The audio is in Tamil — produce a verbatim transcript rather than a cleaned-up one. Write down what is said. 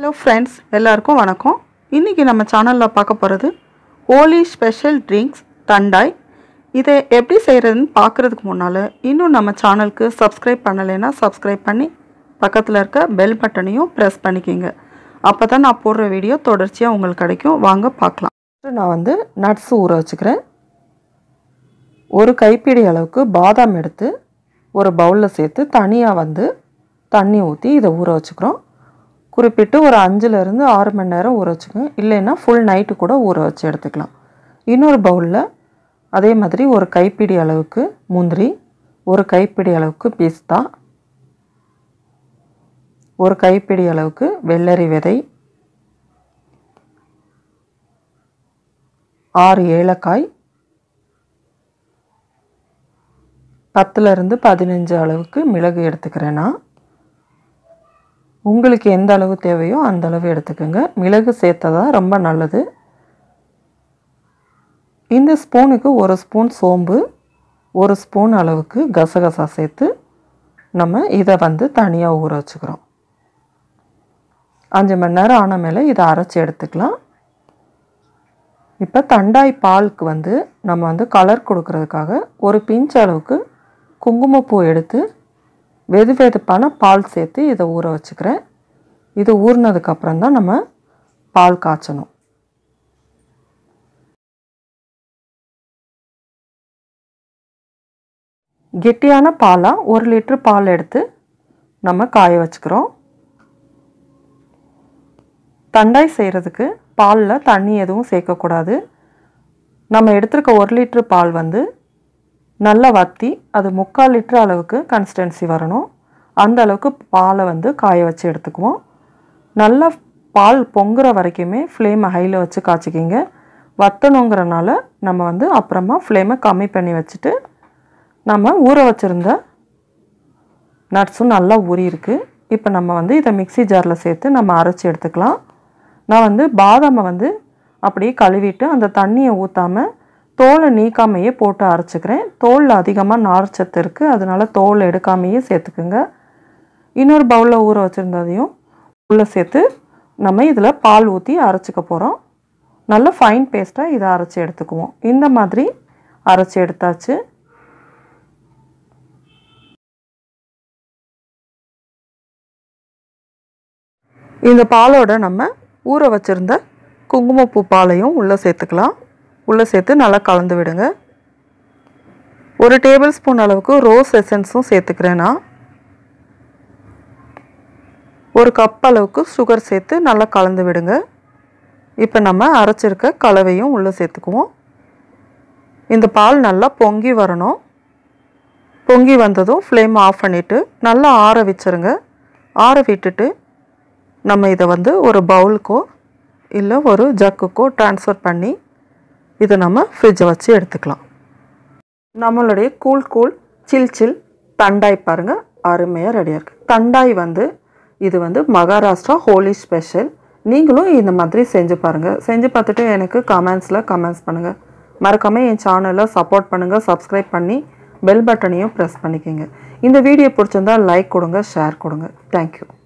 Hello friends, எல்லாருக்கும் வணக்கம். இன்னைக்கு நம்ம சேனல்ல பார்க்க போறது ஹோலி ஸ்பெஷல் ட்ரிங்க்ஸ் தண்டாய். இதை எப்படி செய்யறதுன்னு பார்க்கிறதுக்கு முன்னால இன்னும் நம்ம சேனலுக்கு Subscribe பண்ணலைனா Subscribe பண்ணி பக்கத்துல இருக்க பெல் பட்டனையும் பிரஸ் பண்ணிக்கங்க. அப்பதான் நான் போடுற வீடியோ தொடர்ச்சியா உங்களுக்கு கிடைக்கும். வாங்க பார்க்கலாம். நான் வந்து நட்ஸ் ஊற வச்சுக்கிறேன். ஒரு கைப்பிடி அளவுக்கு பாதாம் எடுத்து ஒரு பவுல்ல சேர்த்து தனியா வந்து தண்ணி ஊத்தி இத ஊற வச்சுக்கிறோம். குறிப்பிட்டு ஒரு அஞ்சுல இருந்து ஆறு மணி நேரம் ஊற வச்சுக்கங்க. இல்லைனா ফুল நைட் கூட ஊற வச்சு எடுத்துக்கலாம். இன்னொரு பவுல்ல அதே மாதிரி ஒரு கைப்பிடி அளவுக்கு முந்திரி, ஒரு கைப்பிடி அளவுக்கு பிஸ்தா, ஒரு கைப்பிடி அளவுக்கு வெள்ளரி விதை, ஆறு ஏலக்காய், பத்துல இருந்து பதினைந்து அளவுக்கு மிளகு எடுத்துக்கிறேன் நான். உங்களுக்கு எந்த அளவு தேவையோ அந்த அளவு எடுத்துக்கங்க. மிளகு சேர்த்ததா ரொம்ப நல்லது. இந்த ஸ்பூனுக்கு ஒரு ஸ்பூன் சோம்பு, ஒரு ஸ்பூன் அளவுக்கு கசகசா சேர்த்து நம்ம இதை வந்து தனியா ஊற வச்சுக்கிறோம். அஞ்சு மணி நேரம் ஆன மேலே இதை அரைச்சி எடுத்துக்கலாம். இப்போ தண்டாய் பாலுக்கு வந்து நம்ம வந்து கலர் கொடுக்கறதுக்காக ஒரு பிஞ்ச் அளவுக்கு குங்குமப்பூ எடுத்து வெது வெதுப்பான பால் சேர்த்து இதை ஊற வச்சுக்கிறேன். இது ஊறினதுக்கு அப்புறம் தான் நம்ம பால் காய்ச்சணும். கெட்டியான பாலா ஒரு லிட்டர் பால் எடுத்து நம்ம காய வச்சுக்கிறோம். தண்டாய் செய்கிறதுக்கு பாலில் தண்ணி எதுவும் சேர்க்கக்கூடாது. நம்ம எடுத்துருக்க ஒரு லிட்டர் பால் வந்து நல்லா வற்றி அது முக்கால் லிட்டர் அளவுக்கு கன்சிஸ்டன்சி வரணும். அந்த அளவுக்கு பாலை வந்து காய வச்சு எடுத்துக்குவோம். நல்லா பால் பொங்குற வரைக்குமே ஃப்ளேமை ஹையில் வச்சு காய்ச்சிக்கிங்க. வற்றணுங்கிறனால நம்ம வந்து அப்புறமா ஃப்ளேமை கம்மி பண்ணி வச்சுட்டு நம்ம ஊற வச்சுருந்த நட்ஸும் நல்லா ஊறி இருக்குது. இப்போ நம்ம வந்து இதை மிக்சி ஜாரில் சேர்த்து நம்ம அரைச்சி எடுத்துக்கலாம். நான் வந்து பாதாமை வந்து அப்படியே கழுவிட்டு அந்த தண்ணியை ஊற்றாமல் தோலை நீக்காமையே போட்டு அரைச்சிக்கிறேன். தோலில் அதிகமாக நார்ச்சத்து இருக்குது, அதனால தோல் எடுக்காமையே சேர்த்துக்குங்க. இன்னொரு பவுலில் ஊற வச்சுருந்ததையும் உள்ளே சேர்த்து நம்ம இதில் பால் ஊற்றி அரைச்சிக்க போகிறோம். நல்ல ஃபைன் பேஸ்ட்டாக இதை அரைச்சி எடுத்துக்குவோம். இந்த மாதிரி அரைச்சி எடுத்தாச்சு. இந்த பாலோட நம்ம ஊற வச்சுருந்த குங்குமப்பூ பாலையும் உள்ளே சேர்த்துக்கலாம். உள்ளே சேர்த்து நல்லா கலந்து விடுங்க. ஒரு டேபிள் ஸ்பூன் அளவுக்கு ரோஸ் எசன்ஸும் சேர்த்துக்கிறேன் நான். ஒரு கப் அளவுக்கு சுகர் சேர்த்து நல்லா கலந்து விடுங்க. இப்போ நம்ம அரைச்சிருக்க கலவையும் உள்ளே சேர்த்துக்குவோம். இந்த பால் நல்லா பொங்கி வரணும். பொங்கி வந்ததும் ஃப்ளேம் ஆஃப் பண்ணிவிட்டு நல்லா ஆற வச்சுருங்க. ஆற விட்டுட்டு நம்ம இதை வந்து ஒரு பவுலுக்கோ இல்லை ஒரு ஜக்குக்கோ ட்ரான்ஸ்ஃபர் பண்ணி இதை நம்ம ஃப்ரிட்ஜை வச்சு எடுத்துக்கலாம். நம்மளுடைய கூல் கூல் சில் சில் தண்டாய் பாருங்கள், அருமையாக ரெடியாக இருக்குது. தண்டாய் வந்து இது வந்து மகாராஷ்டிரா ஹோலி ஸ்பெஷல். நீங்களும் இந்த மாதிரி செஞ்சு பாருங்கள். செஞ்சு பார்த்துட்டு எனக்கு கமெண்ட்ஸில் கமெண்ட்ஸ் பண்ணுங்கள். மறக்காமல் என் சேனலை சப்போர்ட் பண்ணுங்கள். சப்ஸ்கிரைப் பண்ணி பெல் பட்டனையும் ப்ரெஸ் பண்ணிக்கோங்க. இந்த வீடியோ பிடிச்சிருந்தால் லைக் கொடுங்க, ஷேர் கொடுங்க. தேங்க்யூ.